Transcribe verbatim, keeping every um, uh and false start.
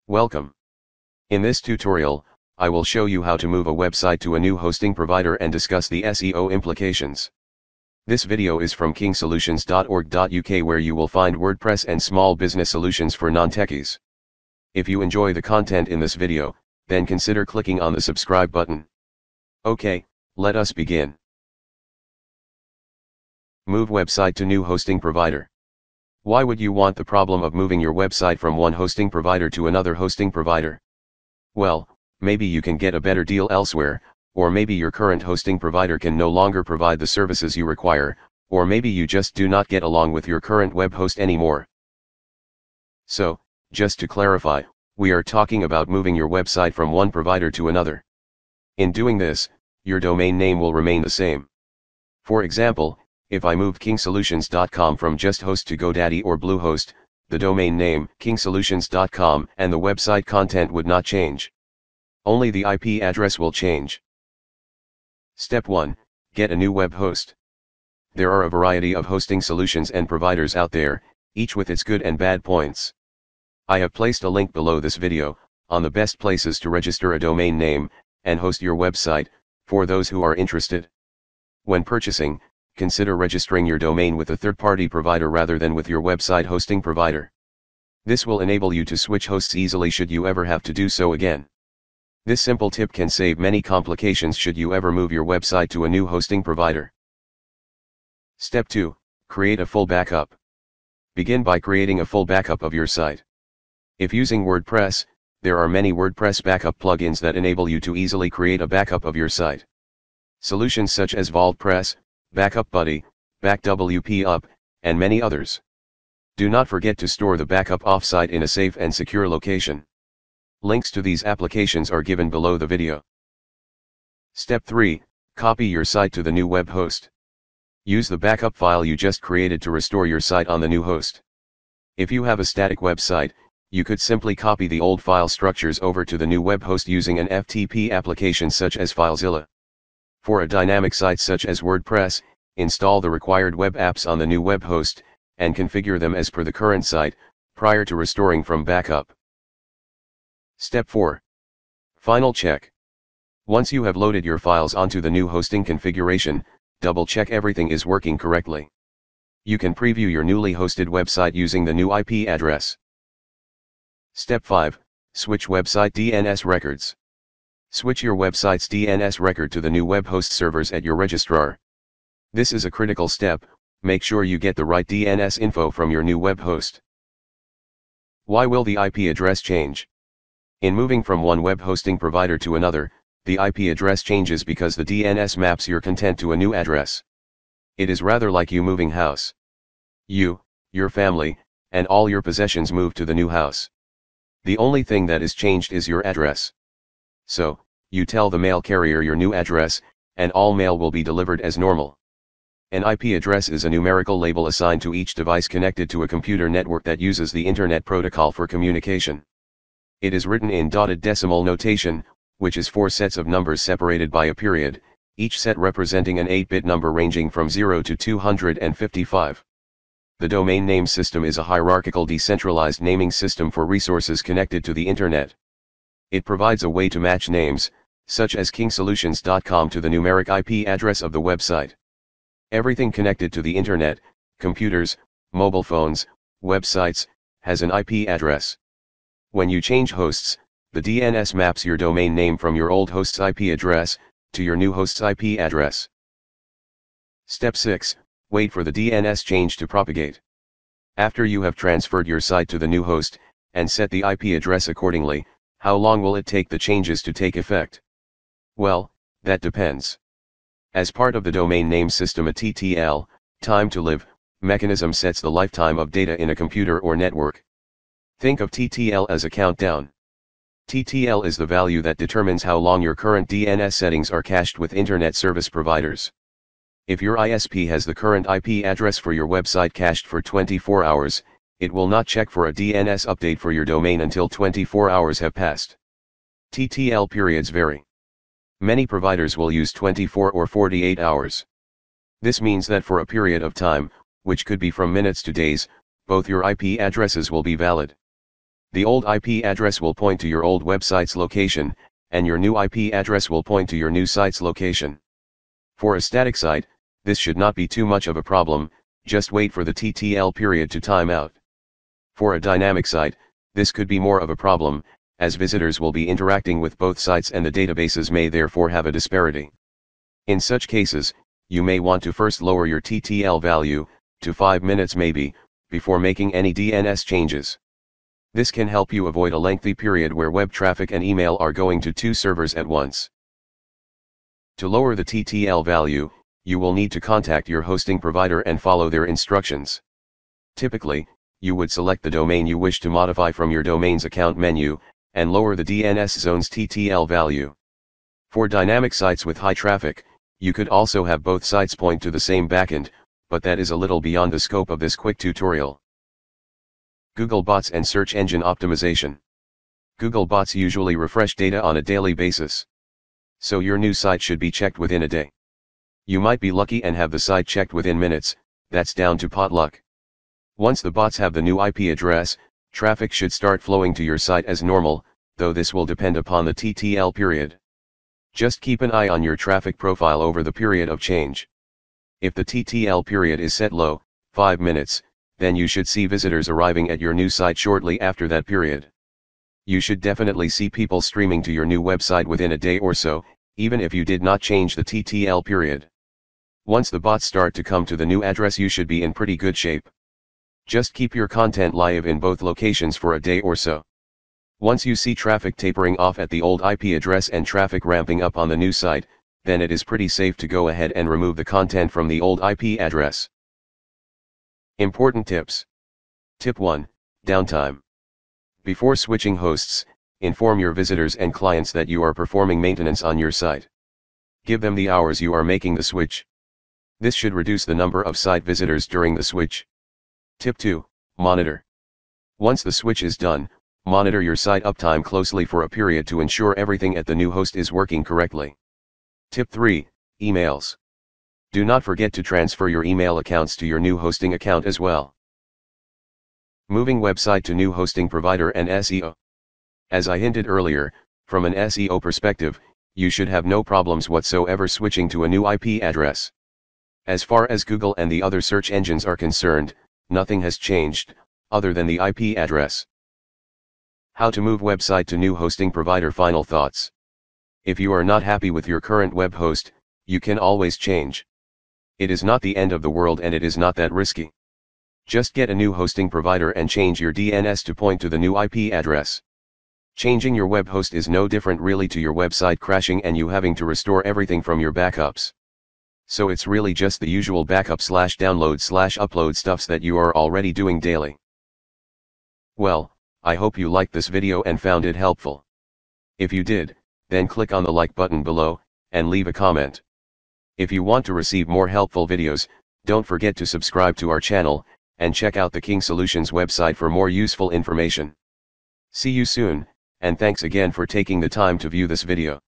Welcome. In this tutorial, I will show you how to move a website to a new hosting provider and discuss the S E O implications. This video is from king solutions dot org dot U K, where you will find WordPress and small business solutions for non-techies. If you enjoy the content in this video, then consider clicking on the subscribe button. Okay, let us begin. Move website to new hosting provider. Why would you want the problem of moving your website from one hosting provider to another hosting provider? Well, maybe you can get a better deal elsewhere, or maybe your current hosting provider can no longer provide the services you require, or maybe you just do not get along with your current web host anymore. So, just to clarify, we are talking about moving your website from one provider to another. In doing this, your domain name will remain the same. For example, if I move king solutions dot com from JustHost to GoDaddy or Bluehost, the domain name, king solutions dot com, and the website content would not change. Only the I P address will change. Step one. Get a new web host. There are a variety of hosting solutions and providers out there, each with its good and bad points. I have placed a link below this video, on the best places to register a domain name, and host your website, for those who are interested. When purchasing, consider registering your domain with a third-party provider rather than with your website hosting provider. This will enable you to switch hosts easily should you ever have to do so again. This simple tip can save many complications should you ever move your website to a new hosting provider. Step two. Create a full backup. Begin by creating a full backup of your site. If using WordPress, there are many WordPress backup plugins that enable you to easily create a backup of your site. Solutions such as VaultPress, BackupBuddy, BackWPup, and many others. Do not forget to store the backup offsite in a safe and secure location. Links to these applications are given below the video. Step three. Copy your site to the new web host. Use the backup file you just created to restore your site on the new host. If you have a static website, you could simply copy the old file structures over to the new web host using an F T P application such as FileZilla. For a dynamic site such as WordPress, install the required web apps on the new web host, and configure them as per the current site, prior to restoring from backup. Step four. Final check. Once you have loaded your files onto the new hosting configuration, double check everything is working correctly. You can preview your newly hosted website using the new I P address. Step five. Switch website D N S records. Switch your website's D N S record to the new web host servers at your registrar. This is a critical step. Make sure you get the right D N S info from your new web host. Why will the I P address change? In moving from one web hosting provider to another, the I P address changes because the D N S maps your content to a new address. It is rather like you moving house. You, your family, and all your possessions move to the new house. The only thing that is changed is your address. So, you tell the mail carrier your new address, and all mail will be delivered as normal. An I P address is a numerical label assigned to each device connected to a computer network that uses the Internet Protocol for communication. It is written in dotted decimal notation, which is four sets of numbers separated by a period, each set representing an eight-bit number ranging from zero to two hundred fifty-five. The domain name system is a hierarchical decentralized naming system for resources connected to the Internet. It provides a way to match names, such as king solutions dot com, to the numeric I P address of the website. Everything connected to the Internet, computers, mobile phones, websites, has an I P address. When you change hosts, the D N S maps your domain name from your old host's I P address, to your new host's I P address. Step six. Wait for the D N S change to propagate. After you have transferred your site to the new host, and set the I P address accordingly, how long will it take the changes to take effect? Well, that depends. As part of the domain name system, a T T L, time to live, mechanism sets the lifetime of data in a computer or network. Think of T T L as a countdown. T T L is the value that determines how long your current D N S settings are cached with Internet service providers. If your I S P has the current I P address for your website cached for twenty-four hours, it will not check for a D N S update for your domain until twenty-four hours have passed. T T L periods vary. Many providers will use twenty-four or forty-eight hours. This means that for a period of time, which could be from minutes to days, both your I P addresses will be valid. The old I P address will point to your old website's location, and your new I P address will point to your new site's location. For a static site, this should not be too much of a problem, just wait for the T T L period to time out. For a dynamic site, this could be more of a problem, as visitors will be interacting with both sites and the databases may therefore have a disparity. In such cases, you may want to first lower your T T L value, to five minutes maybe, before making any D N S changes. This can help you avoid a lengthy period where web traffic and email are going to two servers at once. To lower the T T L value, you will need to contact your hosting provider and follow their instructions. Typically, you would select the domain you wish to modify from your domain's account menu, and lower the D N S zone's T T L value. For dynamic sites with high traffic, you could also have both sites point to the same backend, but that is a little beyond the scope of this quick tutorial. Google bots and search engine optimization. Google bots usually refresh data on a daily basis. So your new site should be checked within a day. You might be lucky and have the site checked within minutes, that's down to pot luck. Once the bots have the new I P address, traffic should start flowing to your site as normal, though this will depend upon the T T L period. Just keep an eye on your traffic profile over the period of change. If the T T L period is set low, five minutes, then you should see visitors arriving at your new site shortly after that period. You should definitely see people streaming to your new website within a day or so, even if you did not change the T T L period. Once the bots start to come to the new address, you should be in pretty good shape. Just keep your content live in both locations for a day or so. Once you see traffic tapering off at the old I P address and traffic ramping up on the new site, then it is pretty safe to go ahead and remove the content from the old I P address. Important tips. Tip one. Downtime. Before switching hosts, inform your visitors and clients that you are performing maintenance on your site. Give them the hours you are making the switch. This should reduce the number of site visitors during the switch. Tip two. Monitor. Once the switch is done, monitor your site uptime closely for a period to ensure everything at the new host is working correctly. Tip three. Emails. Do not forget to transfer your email accounts to your new hosting account as well. Moving website to new hosting provider and S E O. As I hinted earlier, from an S E O perspective, you should have no problems whatsoever switching to a new I P address. As far as Google and the other search engines are concerned, nothing has changed, other than the I P address. How to move website to new hosting provider. Final thoughts. If you are not happy with your current web host, you can always change. It is not the end of the world and it is not that risky. Just get a new hosting provider and change your D N S to point to the new I P address. Changing your web host is no different really to your website crashing and you having to restore everything from your backups. So it's really just the usual backup slash download slash upload stuffs that you are already doing daily. Well, I hope you liked this video and found it helpful. If you did, then click on the like button below, and leave a comment. If you want to receive more helpful videos, don't forget to subscribe to our channel, and check out the King Solutions website for more useful information. See you soon, and thanks again for taking the time to view this video.